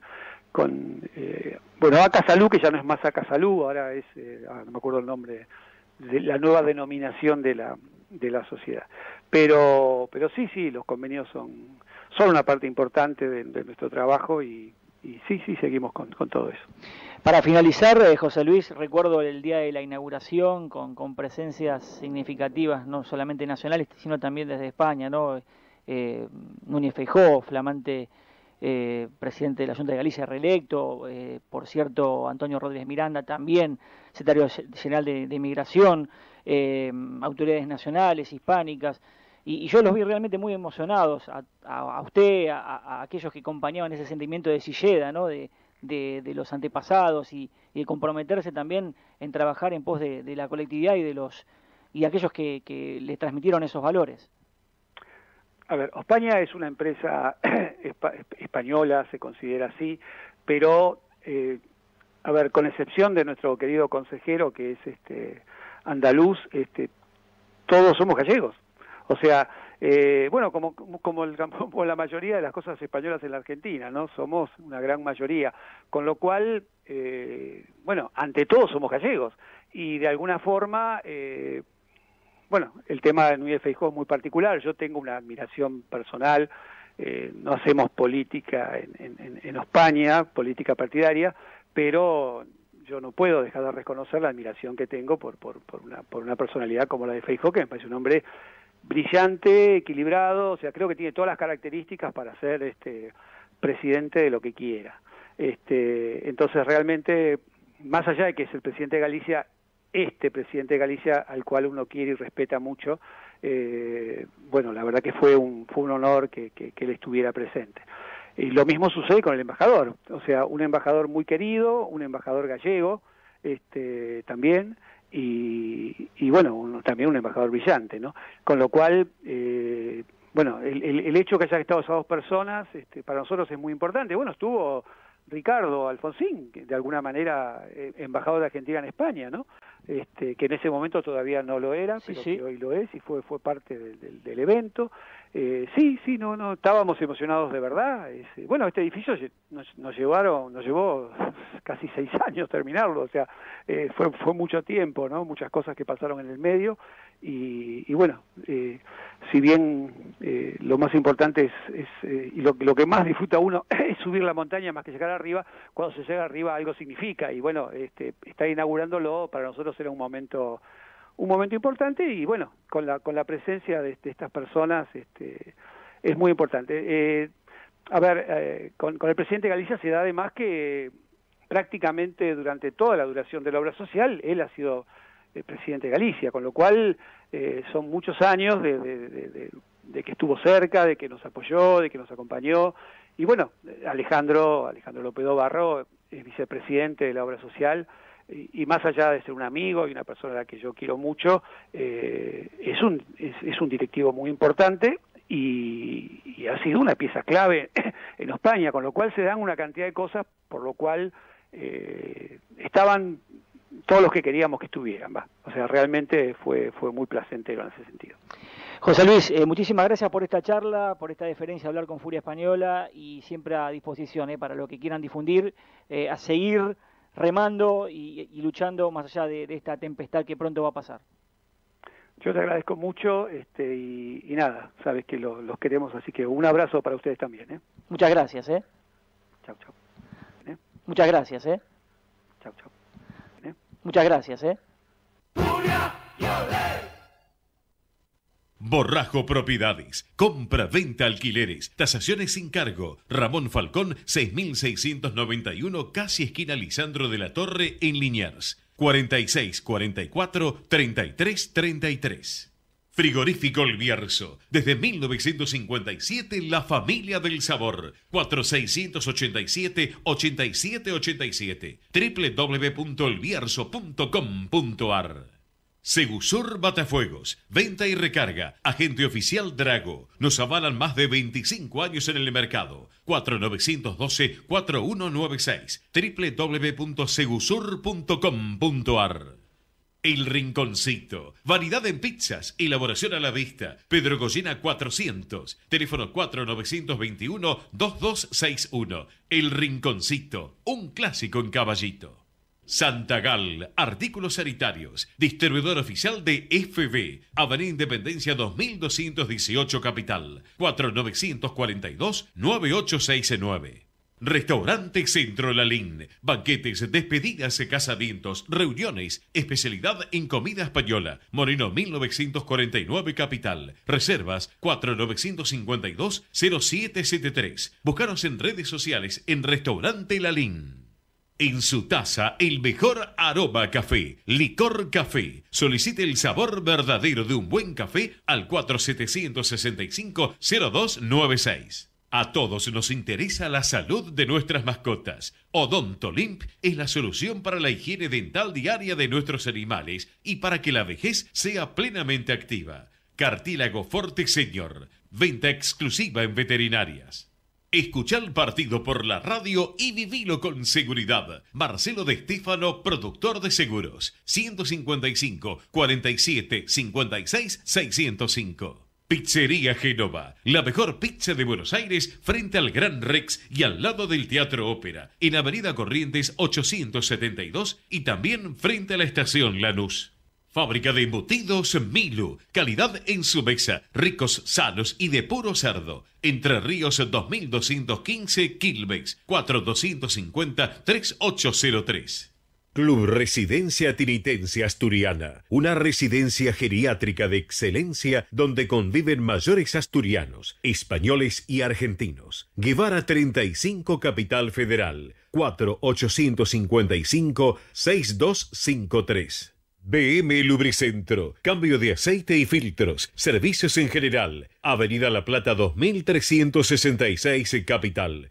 ACA Salud, que ya no es más ACA Salud, ahora es, no me acuerdo el nombre, de la nueva denominación de la sociedad. pero sí, los convenios son una parte importante de nuestro trabajo y sí, seguimos con todo eso. Para finalizar, José Luis, recuerdo el día de la inauguración con presencias significativas, no solamente nacionales, sino también desde España, ¿no? Núñez Feijóo, flamante presidente de la Junta de Galicia reelecto, por cierto, Antonio Rodríguez Miranda, también secretario general de Migración, autoridades nacionales, hispánicas, y yo los vi realmente muy emocionados, a usted, a aquellos que acompañaban ese sentimiento de Silleda, ¿no? de los antepasados y de comprometerse también en trabajar en pos de la colectividad y aquellos que les transmitieron esos valores. A ver, España es una empresa española, se considera así, pero, a ver, con excepción de nuestro querido consejero, que es andaluz, todos somos gallegos. O sea, bueno, como la mayoría de las cosas españolas en la Argentina, ¿no? Somos una gran mayoría, con lo cual, bueno, ante todo somos gallegos, y de alguna forma... bueno, el tema de Núñez Feijóo es muy particular, yo tengo una admiración personal, no hacemos política en España, política partidaria, pero yo no puedo dejar de reconocer la admiración que tengo por una personalidad como la de Feijóo, que me parece un hombre brillante, equilibrado, o sea, creo que tiene todas las características para ser presidente de lo que quiera. Entonces realmente, más allá de que es el presidente de Galicia, presidente de Galicia al cual uno quiere y respeta mucho, bueno, la verdad que fue un honor que él estuviera presente. Y lo mismo sucede con el embajador, o sea, un embajador muy querido, un embajador gallego, también, y bueno, también un embajador brillante, ¿no? Con lo cual, bueno, el hecho que hayan estado esas dos personas, para nosotros es muy importante. Bueno, estuvo Ricardo Alfonsín, que de alguna manera embajador de Argentina en España, ¿no? Que en ese momento todavía no lo era, pero que hoy lo es y fue parte del evento. Sí, no, estábamos emocionados de verdad. Bueno, este edificio nos llevó casi 6 años terminarlo, o sea, fue mucho tiempo, ¿no? Muchas cosas que pasaron en el medio y bueno, si bien lo más importante es y lo que más disfruta uno es subir la montaña más que llegar arriba, cuando se llega arriba algo significa y bueno, está inaugurándolo, para nosotros era un momento importante y bueno, con la presencia de estas personas es muy importante. A ver, con el presidente de Galicia se da además que prácticamente durante toda la duración de la obra social él ha sido el presidente de Galicia, con lo cual son muchos años de que estuvo cerca, de que nos apoyó, de que nos acompañó y bueno, Alejandro López Barro es vicepresidente de la obra social. Y más allá de ser un amigo y una persona a la que yo quiero mucho, es un directivo muy importante y ha sido una pieza clave en España, con lo cual se dan una cantidad de cosas por lo cual estaban todos los que queríamos que estuvieran. O sea, realmente fue muy placentero en ese sentido. José Luis, muchísimas gracias por esta charla, por esta deferencia a hablar con Furia Española y siempre a disposición para lo que quieran difundir, a seguir remando y luchando más allá de esta tempestad que pronto va a pasar. Yo te agradezco mucho y nada, sabes que los queremos, así que un abrazo para ustedes también. Muchas gracias. Chau. Muchas gracias. Chau. Muchas gracias. Borrajo Propiedades, compra, venta, alquileres, tasaciones sin cargo. Ramón Falcón, 6691, casi esquina Lisandro de la Torre, en Liniers. 4644-3333. Frigorífico El Bierzo, desde 1957 la familia del sabor. 4687-8787, www.elbierzo.com.ar. Segusur Matafuegos, venta y recarga, agente oficial Drago. Nos avalan más de 25 años en el mercado. 4912-4196, www.segusur.com.ar. El Rinconcito, variedad en pizzas, elaboración a la vista. Pedro Goyena 400, teléfono 4921-2261. El Rinconcito, un clásico en Caballito. Santagal, artículos sanitarios, distribuidor oficial de FB, Avenida Independencia 2218 Capital, 4942-9869. Restaurante Centro Lalín, banquetes, despedidas, casamientos, reuniones, especialidad en comida española, Moreno 1949 Capital, reservas 4952-0773. Búscanos en redes sociales en Restaurante Lalín. En su taza, el mejor aroma café, Licor Café. Solicite el sabor verdadero de un buen café al 4765-0296. A todos nos interesa la salud de nuestras mascotas. Odontolimp es la solución para la higiene dental diaria de nuestros animales y para que la vejez sea plenamente activa. Cartílago Forte Senior. Venta exclusiva en veterinarias. Escuchá el partido por la radio y vivilo con seguridad. Marcelo de Stéfano, productor de seguros. 155 47 56 605. Pizzería Génova, la mejor pizza de Buenos Aires frente al Gran Rex y al lado del Teatro Ópera, en Avenida Corrientes 872 y también frente a la Estación Lanús. Fábrica de embutidos Milu, calidad en su mesa, ricos, sanos y de puro cerdo. Entre Ríos 2215 Quilmes, 4250-3803. Club Residencia Tinitense Asturiana, una residencia geriátrica de excelencia donde conviven mayores asturianos, españoles y argentinos. Guevara 35 Capital Federal, 4855-6253. BM Lubricentro, cambio de aceite y filtros, servicios en general. Avenida La Plata 2366 Capital,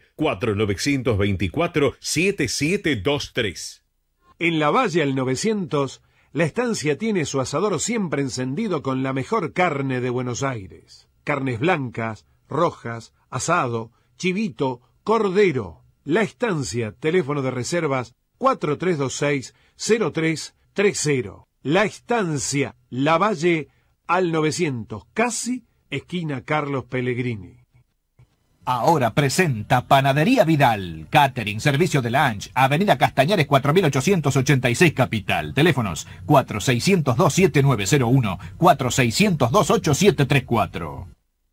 4924-7723. En la Valle al 900, La Estancia tiene su asador siempre encendido con la mejor carne de Buenos Aires. Carnes blancas, rojas, asado, chivito, cordero. La Estancia, teléfono de reservas 4326-0330. La Estancia, La Valle al 900, casi esquina Carlos Pellegrini. Ahora presenta Panadería Vidal, catering, servicio de lunch, Avenida Castañares 4886 Capital. Teléfonos 4602-7901, 4602-8734.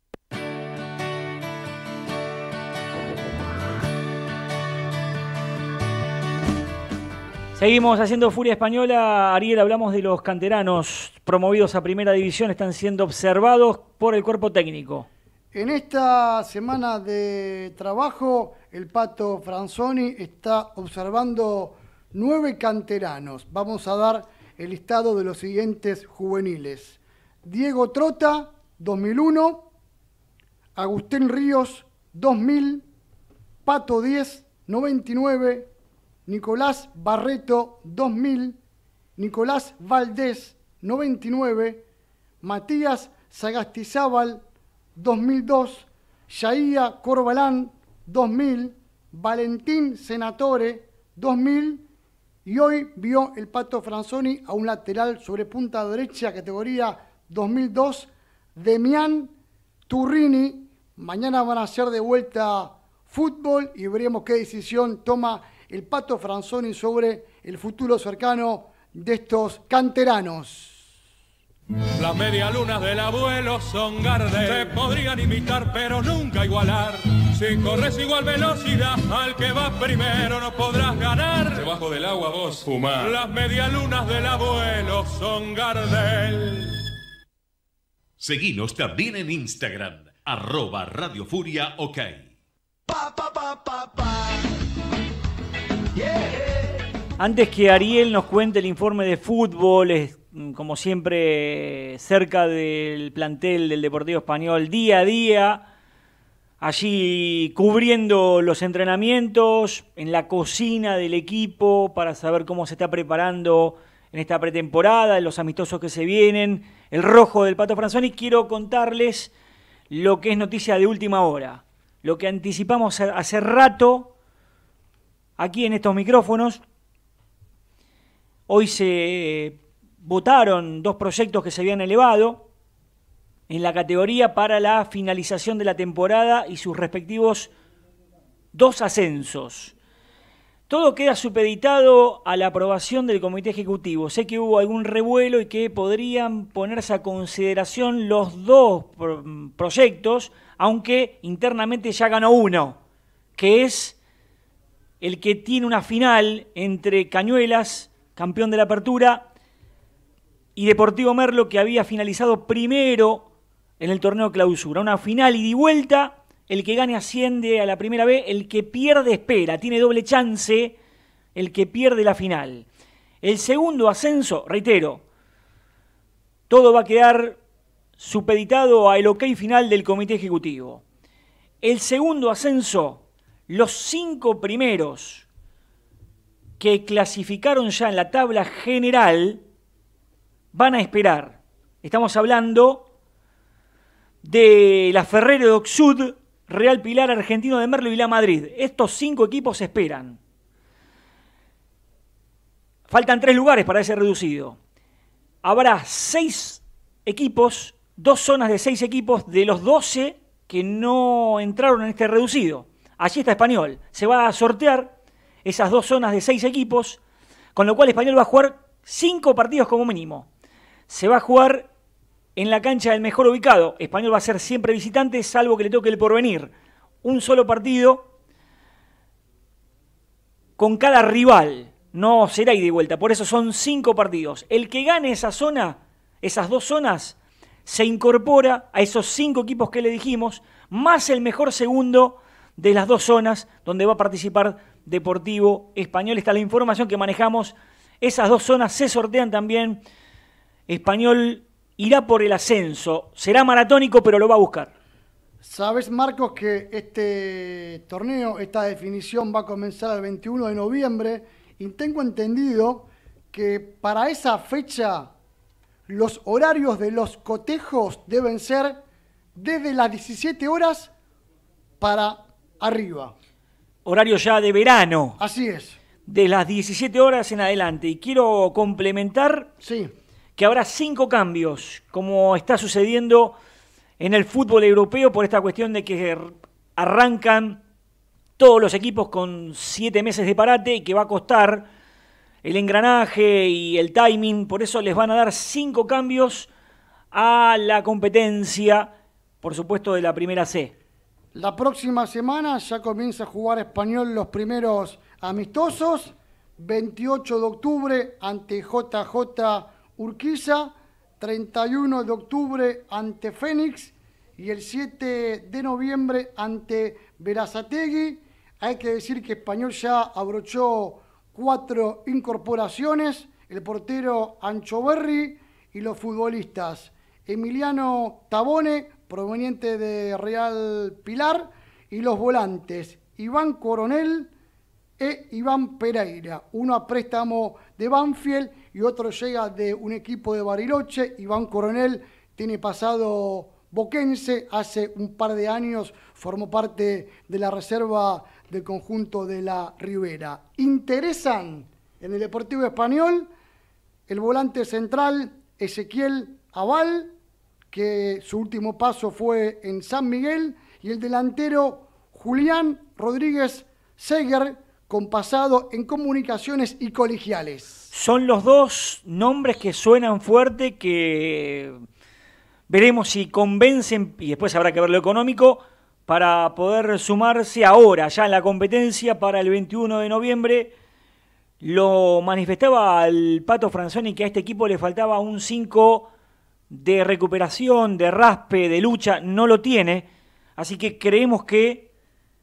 Seguimos haciendo Furia Española. Ariel, hablamos de los canteranos promovidos a Primera División, están siendo observados por el cuerpo técnico. En esta semana de trabajo, el Pato Franzoni está observando 9 canteranos. Vamos a dar el listado de los siguientes juveniles. Diego Trota, 2001. Agustín Ríos, 2000. Pato 10, 99. Nicolás Barreto, 2000. Nicolás Valdés, 99. Matías Sagastizábal, 2002, Yaía Corbalán, 2000, Valentín Senatore, 2000, y hoy vio el Pato Franzoni a un lateral sobre punta derecha, categoría 2002, Demián Turrini. Mañana van a hacer de vuelta fútbol y veremos qué decisión toma el Pato Franzoni sobre el futuro cercano de estos canteranos. Las medialunas del abuelo son Gardel. Se podrían imitar pero nunca igualar. Si corres igual velocidad al que va primero no podrás ganar. Debajo del agua vos fumar. Las medialunas del abuelo son Gardel. Seguinos también en Instagram, @Radio Furia OK. Antes que Ariel nos cuente el informe de fútbol, como siempre cerca del plantel del Deportivo Español, día a día, allí cubriendo los entrenamientos, en la cocina del equipo para saber cómo se está preparando en esta pretemporada, en los amistosos que se vienen, el rojo del Pato Franzoni. Quiero contarles lo que es noticia de última hora, lo que anticipamos hace rato aquí en estos micrófonos. Hoy se votaron 2 proyectos que se habían elevado en la categoría para la finalización de la temporada y sus respectivos 2 ascensos. Todo queda supeditado a la aprobación del Comité Ejecutivo. Sé que hubo algún revuelo y que podrían ponerse a consideración los dos proyectos, aunque internamente ya ganó uno, que es el que tiene una final entre Cañuelas, campeón de la Apertura, y Deportivo Merlo, que había finalizado primero en el torneo Clausura. Una final ida y vuelta. El que gane asciende a la primera B, el que pierde espera, tiene doble chance el que pierde la final. El segundo ascenso, reitero, todo va a quedar supeditado al ok final del Comité Ejecutivo. El segundo ascenso, los 5 primeros que clasificaron ya en la tabla general van a esperar. Estamos hablando de la Ferrero de Oxud, Real Pilar, Argentino de Merlo y La Madrid. Estos 5 equipos esperan. Faltan 3 lugares para ese reducido. Habrá 6 equipos, 2 zonas de 6 equipos de los 12 que no entraron en este reducido. Allí está Español. Se va a sortear esas 2 zonas de 6 equipos, con lo cual Español va a jugar 5 partidos como mínimo. Se va a jugar en la cancha del mejor ubicado. Español va a ser siempre visitante, salvo que le toque el Porvenir. Un solo partido con cada rival. No será ida y vuelta. Por eso son 5 partidos. El que gane esa zona, esas 2 zonas, se incorpora a esos 5 equipos que le dijimos, más el mejor segundo de las 2 zonas donde va a participar Deportivo Español. Esta es la información que manejamos. Esas 2 zonas se sortean también. Español irá por el ascenso. Será maratónico, pero lo va a buscar. Sabes, Marcos, que este torneo, esta definición va a comenzar el 21 de noviembre y tengo entendido que para esa fecha los horarios de los cotejos deben ser desde las 17 horas para arriba. Horario ya de verano. Así es. De las 17 horas en adelante. Y quiero complementar que habrá 5 cambios, como está sucediendo en el fútbol europeo, por esta cuestión de que arrancan todos los equipos con 7 meses de parate y que va a costar el engranaje y el timing. Por eso les van a dar 5 cambios a la competencia, por supuesto, de la primera C. La próxima semana ya comienza a jugar Español los primeros amistosos. 28 de octubre ante JJ Urquiza, 31 de octubre ante Fénix y el 7 de noviembre ante Berazategui. Hay que decir que Español ya abrochó 4 incorporaciones, el portero Ancho Berri y los futbolistas Emiliano Tabone, proveniente de Real Pilar, y los volantes Iván Coronel e Iván Pereira, uno a préstamo de Banfield y otro llega de un equipo de Bariloche. Iván Coronel tiene pasado boquense, hace un par de años formó parte de la reserva del conjunto de la Ribera. Interesan en el Deportivo Español el volante central Ezequiel Aval, que su último paso fue en San Miguel, y el delantero Julián Rodríguez Seger, con pasado en Comunicaciones y Colegiales. Son los 2 nombres que suenan fuerte, que veremos si convencen, y después habrá que ver lo económico, para poder sumarse ahora, ya en la competencia para el 21 de noviembre. Lo manifestaba el Pato Franzoni que a este equipo le faltaba un 5 de recuperación, de raspe, de lucha. No lo tiene, así que creemos que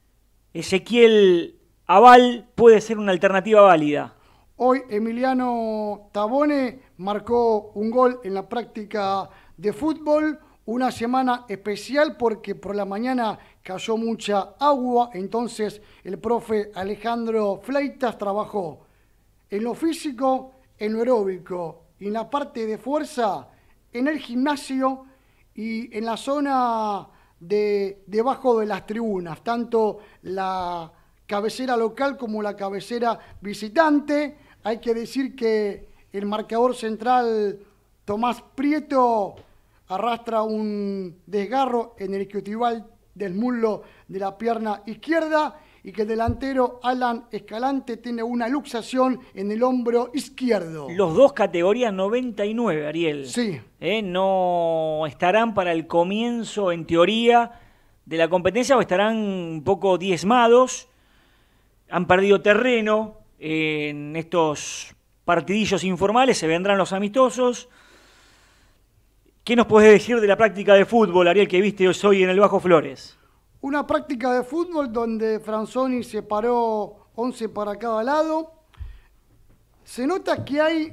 Ezequiel Aval puede ser una alternativa válida. Hoy Emiliano Tabone marcó un gol en la práctica de fútbol. Una semana especial porque por la mañana cayó mucha agua, entonces el profe Alejandro Fleitas trabajó en lo físico, en lo aeróbico y en la parte de fuerza, en el gimnasio y en la zona de debajo de las tribunas, tanto la cabecera local como la cabecera visitante. Hay que decir que el marcador central Tomás Prieto arrastra un desgarro en el isquiotibial del muslo de la pierna izquierda y que el delantero Alan Escalante tiene una luxación en el hombro izquierdo. Los dos categoría 99, Ariel. Sí. No estarán para el comienzo, en teoría, de la competencia, o estarán un poco diezmados. Han perdido terreno en estos partidillos informales, se vendrán los amistosos. ¿Qué nos podés decir de la práctica de fútbol, Ariel, que viste hoy en el Bajo Flores? Una práctica de fútbol donde Franzoni separó 11 para cada lado. Se nota que hay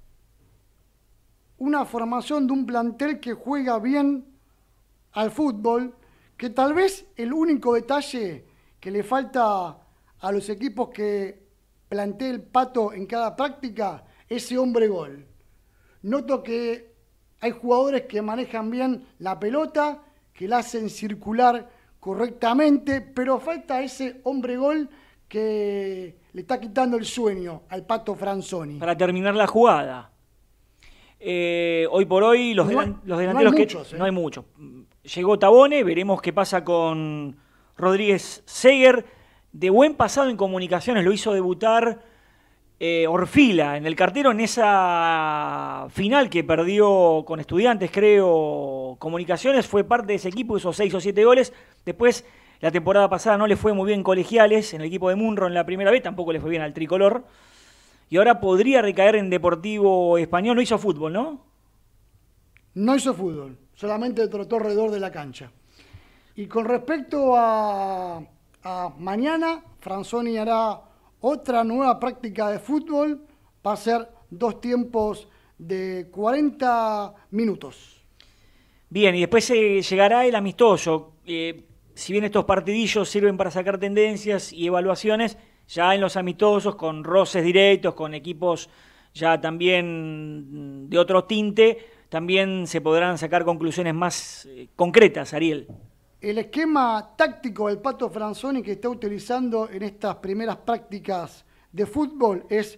una formación de un plantel que juega bien al fútbol, que tal vez el único detalle que le falta a los equipos que plantea el Pato en cada práctica, ese hombre gol. Noto que hay jugadores que manejan bien la pelota, que la hacen circular correctamente, pero falta ese hombre gol que le está quitando el sueño al Pato Franzoni. Para terminar la jugada. Hoy por hoy los delanteros no hay muchos. Llegó Tabone, veremos qué pasa con Rodríguez Seger. De buen pasado en comunicaciones, lo hizo debutar Orfila en el Cartero en esa final que perdió con Estudiantes, creo, Comunicaciones. Fue parte de ese equipo, hizo 6 o 7 goles. Después, la temporada pasada no le fue muy bien Colegiales, en el equipo de Munro en la primera vez, tampoco le fue bien al tricolor. Y ahora podría recaer en Deportivo Español. No hizo fútbol, ¿no? No hizo fútbol, solamente trotó alrededor de la cancha. Y con respecto a mañana, Franzoni hará otra nueva práctica de fútbol. Va a ser 2 tiempos de 40 minutos. Bien, y después llegará el amistoso. Si bien estos partidillos sirven para sacar tendencias y evaluaciones, ya en los amistosos, con roces directos, con equipos ya también de otro tinte, también se podrán sacar conclusiones más concretas, Ariel. El esquema táctico del Pato Franzoni que está utilizando en estas primeras prácticas de fútbol es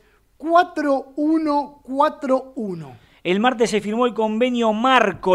4-1-4-1. El martes se firmó el convenio marco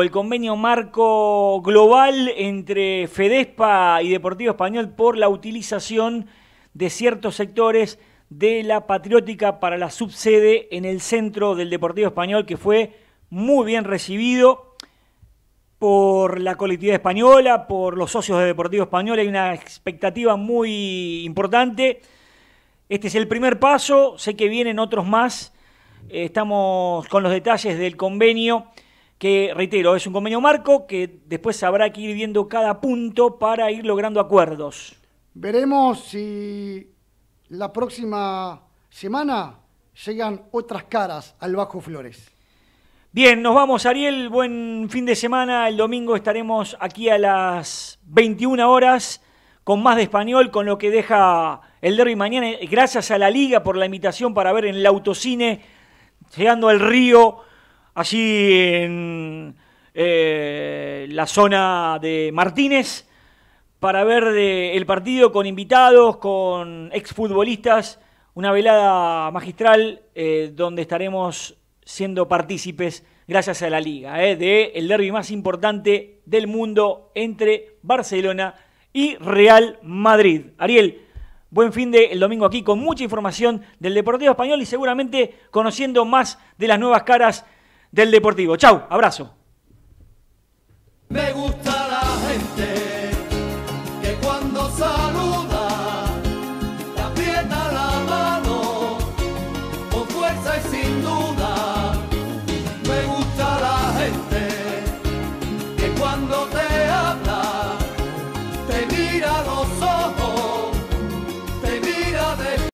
global entre Fedespa y Deportivo Español por la utilización de ciertos sectores de la Patriótica para la subsede en el centro del Deportivo Español, que fue muy bien recibido por la colectividad española, por los socios de Deportivo Español. Hay una expectativa muy importante. Este es el primer paso, sé que vienen otros más. Estamos con los detalles del convenio, que, reitero, es un convenio marco que después habrá que ir viendo cada punto para ir logrando acuerdos. Veremos si la próxima semana llegan otras caras al Bajo Flores. Bien, nos vamos, Ariel. Buen fin de semana. El domingo estaremos aquí a las 21 horas con más de Español, con lo que deja el derbi mañana. Gracias a la Liga por la invitación para ver en el autocine, llegando al Río, allí en la zona de Martínez, para ver el partido con invitados, con exfutbolistas, una velada magistral donde estaremos siendo partícipes, gracias a la Liga, de el derbi más importante del mundo entre Barcelona y Real Madrid. Ariel, buen fin de el domingo aquí con mucha información del Deportivo Español y seguramente conociendo más de las nuevas caras del Deportivo. Chau, abrazo. Me gusta